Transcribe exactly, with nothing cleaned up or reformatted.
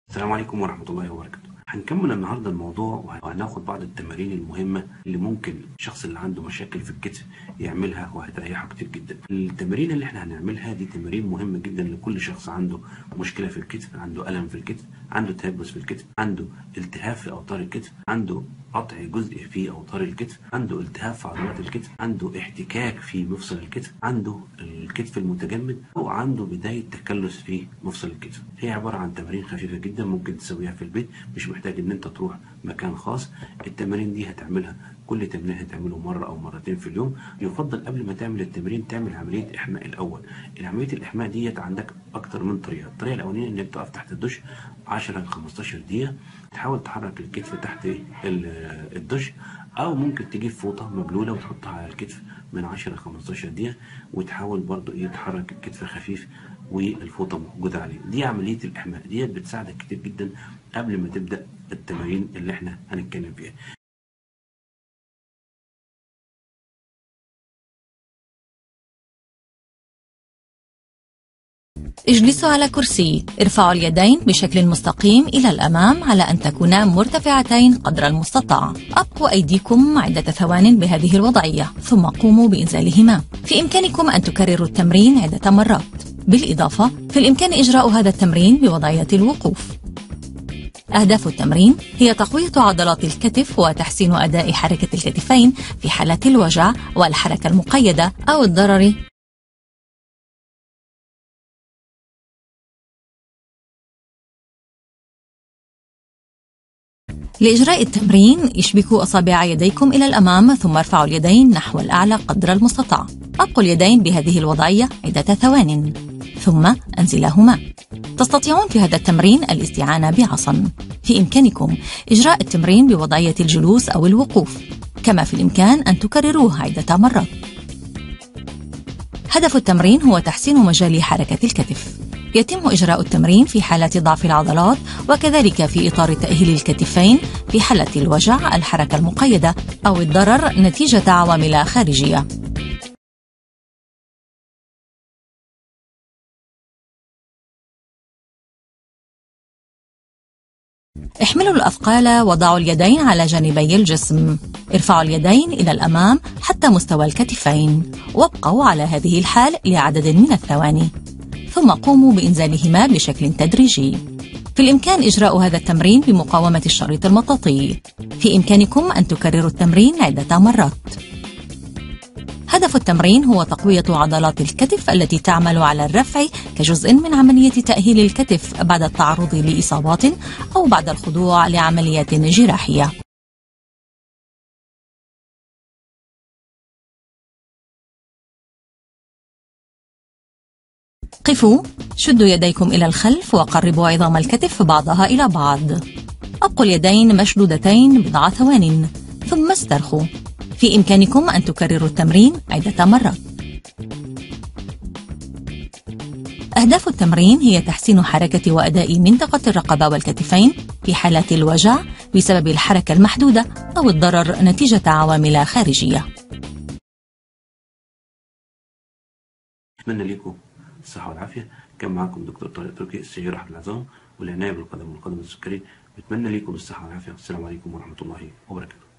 السلام عليكم ورحمة الله وبركاته. هنكمل النهاردة الموضوع وهناخد بعض التمارين المهمة اللي ممكن الشخص اللي عنده مشاكل في الكتف يعملها وهتريحه كتير جدا. التمارين اللي احنا هنعملها دي تمارين مهمة جدا لكل شخص عنده مشكلة في الكتف، عنده ألم في الكتف، عنده تيبس في الكتف، عنده التهاب في أوتار الكتف، عنده قطع جزء في أوتار الكتف، عنده التهاب في عضلات الكتف، عنده احتكاك في مفصل الكتف، عنده الكتف المتجمد، أو عنده بداية تكلس في مفصل الكتف. هي عبارة عن تمارين خفيفة جدا ممكن تسويها في البيت، مش محتاج ان انت تروح مكان خاص. التمارين دي هتعملها كل تمرين هتعمله مرة او مرتين في اليوم. يفضل قبل ما تعمل التمرين تعمل عملية احماء الاول. عملية الاحماء ديت عندك اكتر من طريقة. الطريقة الاولانية انك تقف تحت الدش عشرة ل خمستاشر دقيقة، تحاول تحرك الكتف تحت الدش، او ممكن تجيب فوطة مبلولة وتحطها على الكتف من عشرة ل خمستاشر دقيقة، وتحاول برضو ايه تحرك الكتف خفيف والفوطة موجودة عليه. دي عملية الإحماء ديت بتساعدك كتير جدا قبل ما تبدأ التمارين اللي احنا هنتكلم فيها. اجلسوا على كرسي، ارفعوا اليدين بشكل مستقيم إلى الأمام على أن تكونا مرتفعتين قدر المستطاع. أبقوا أيديكم عدة ثوان بهذه الوضعية ثم قوموا بإنزالهما. في إمكانكم أن تكرروا التمرين عدة مرات. بالإضافة في الإمكان إجراء هذا التمرين بوضعية الوقوف. أهداف التمرين هي تقوية عضلات الكتف وتحسين أداء حركة الكتفين في حالة الوجع والحركة المقيدة أو الضرر. لإجراء التمرين اشبكوا أصابع يديكم إلى الأمام ثم ارفعوا اليدين نحو الأعلى قدر المستطاع. أبقوا اليدين بهذه الوضعية عدة ثوان ثم أنزلاهما. تستطيعون في هذا التمرين الاستعانة بعصا. في إمكانكم إجراء التمرين بوضعية الجلوس أو الوقوف، كما في الإمكان أن تكرروه عدة مرات. هدف التمرين هو تحسين مجال حركة الكتف. يتم إجراء التمرين في حالة ضعف العضلات وكذلك في إطار تأهيل الكتفين في حالة الوجع، الحركة المقيدة أو الضرر نتيجة عوامل خارجية. احملوا الأثقال وضعوا اليدين على جانبي الجسم. ارفعوا اليدين إلى الأمام حتى مستوى الكتفين وابقوا على هذه الحال لعدد من الثواني ثم قوموا بإنزالهما بشكل تدريجي. في الإمكان إجراء هذا التمرين بمقاومة الشريط المطاطي. في إمكانكم أن تكرروا التمرين عدة مرات. هدف التمرين هو تقوية عضلات الكتف التي تعمل على الرفع كجزء من عملية تأهيل الكتف بعد التعرض لإصابات أو بعد الخضوع لعمليات جراحية. قفوا، شدوا يديكم إلى الخلف وقربوا عظام الكتف بعضها إلى بعض. أبقوا اليدين مشدودتين بضع ثوان ثم استرخوا. في إمكانكم أن تكرروا التمرين عدة مرات. أهداف التمرين هي تحسين حركة وأداء منطقة الرقبة والكتفين في حالات الوجع بسبب الحركة المحدودة أو الضرر نتيجة عوامل خارجية. أتمنى لكم الصحة والعافية. كان معكم دكتور طارق تركي، استشاري جراحة العظام والعناية بالقدم والقدم السكري. بتمنى لكم الصحة والعافية. والسلام عليكم ورحمة الله وبركاته.